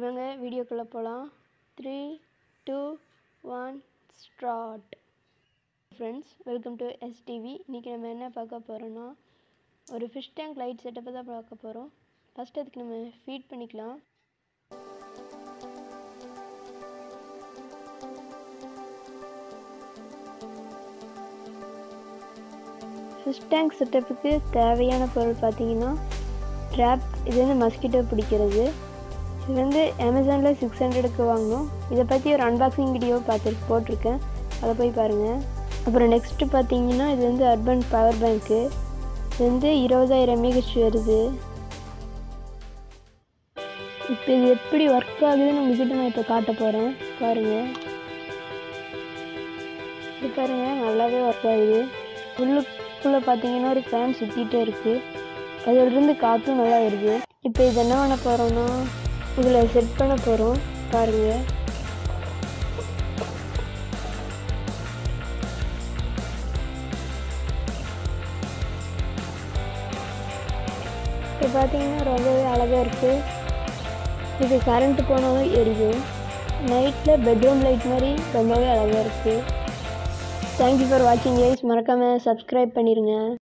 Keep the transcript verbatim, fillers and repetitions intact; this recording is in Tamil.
வாங்க வீடியோக்குள்ளே போகலாம். Three two one start. Friends, welcome to STV. இன்றைக்கி நம்ம என்ன பார்க்க போகிறோன்னா, ஒரு ஃபிஷ் டேங்க் லைட் செட்டப்பை தான் பார்க்க போகிறோம். ஃபஸ்ட்டு அதுக்கு நம்ம ஃபீட் பண்ணிக்கலாம். ஃபிஷ் டேங்க் செட்டப்புக்கு தேவையான பொருள் பார்த்தீங்கன்னா, ட்ராப். இது வந்து மஸ்கிட்டோ பிடிக்கிறது. இது வந்து அமேசானில் சிக்ஸ் ஹண்ட்ரடுக்கு வாங்கினோம். இதை பற்றி ஒரு அன்பாக்சிங் வீடியோ பார்த்து போட்டிருக்கேன், அதை போய் பாருங்கள். அப்புறம் நெக்ஸ்ட்டு பார்த்தீங்கன்னா, இது வந்து அர்பன் பவர் பேங்க்கு. இது வந்து இருபதாயிரம் எம்ஏஹெச் வருது. இப்போ இது எப்படி ஒர்க் ஆகுதுன்னு உங்கள்கிட்ட நான் இப்போ காட்ட போகிறேன், பாருங்கள். இது பாருங்கள், நல்லாவே ஒர்க் ஆகுது. உள்ளுக்குள்ளே பார்த்தீங்கன்னா ஒரு ஃபேன் சுற்றிகிட்டே இருக்குது. அதிலிருந்து காற்றும் நல்லா வருது. இப்போ இது என்ன பண்ண போகிறோன்னா, இதில் செட் பண்ண போகிறோம், பாருங்கள். இப்போ பார்த்தீங்கன்னா ரொம்பவே அழகாக இருக்குது. இது கரண்ட்டு போனாலும் எரியும். நைட்டில் பெட்ரூம் லைட் மாதிரி ரொம்பவே அழகாக இருக்குது. தேங்க்யூ ஃபார் வாட்சிங் கைஸ். மறக்காமல் சப்ஸ்கிரைப் பண்ணிடுங்க.